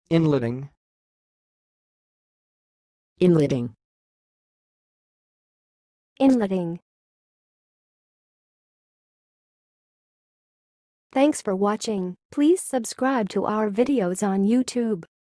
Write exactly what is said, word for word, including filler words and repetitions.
inletting, inletting, inletting. Thanks for watching. Please subscribe to our videos on YouTube.